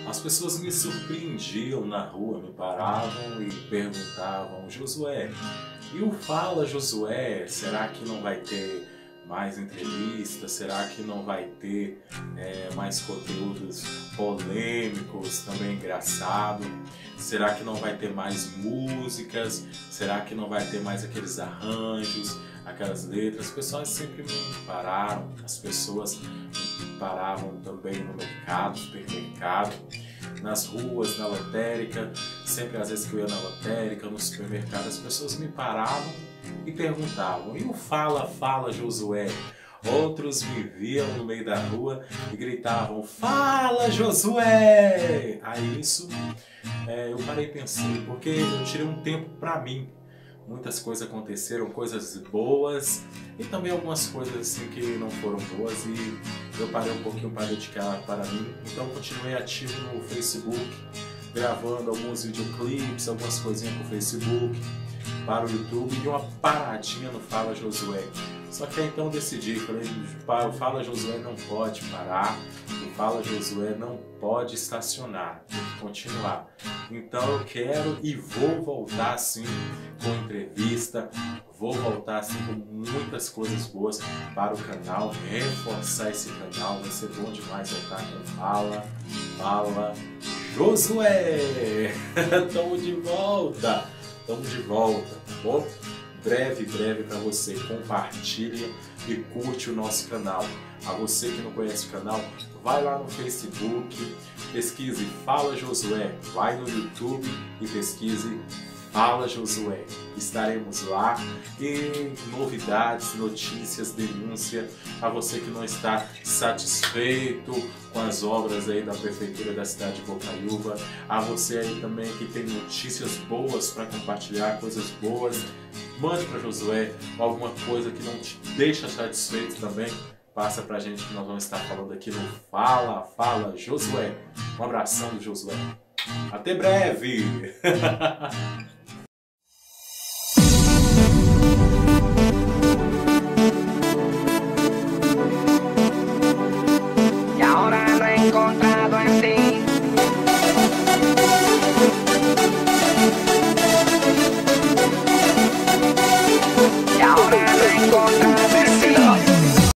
As pessoas me surpreendiam na rua, me paravam e perguntavam: Josué, e o Fala Josué, será que não vai ter mais entrevistas? Será que não vai ter mais conteúdos polêmicos, também engraçado? Será que não vai ter mais músicas? Será que não vai ter mais aqueles arranjos, aquelas letras? As pessoas sempre me pararam, as pessoas me paravam também no mercado, supermercado, nas ruas, na lotérica. Sempre às vezes que eu ia na lotérica, no supermercado, as pessoas me paravam e perguntavam: e o Fala, Fala Josué? Outros me viam no meio da rua e gritavam: Fala Josué! Aí isso eu parei e pensei, porque eu tirei um tempo para mim. Muitas coisas aconteceram, coisas boas e também algumas coisas assim que não foram boas, e eu parei um pouquinho para dedicar para mim. Então continuei ativo no Facebook, gravando alguns videoclipes, algumas coisinhas para o Facebook, para o YouTube, e uma paradinha no Fala Josué. Só que aí então eu decidi, falei: o Fala Josué não pode parar, o Fala Josué não pode estacionar, tem que continuar. Então eu quero e vou voltar sim com entrevista, vou voltar assim com muitas coisas boas para o canal, reforçar esse canal, vai ser bom demais voltar com Fala Josué! Tamo de volta, tá bom? Breve para você, compartilha e curte o nosso canal. A você que não conhece o canal, vai lá no Facebook, pesquise Fala Josué, vai no YouTube e pesquise Fala Josué. Estaremos lá, e novidades, notícias, denúncia a você que não está satisfeito com as obras aí da Prefeitura da cidade de Bocaiúva, a você aí também que tem notícias boas para compartilhar, coisas boas, mande para Josué alguma coisa que não te deixa satisfeito também. Passa pra gente que nós vamos estar falando aqui no Fala Josué. Um abração do Josué. Até breve!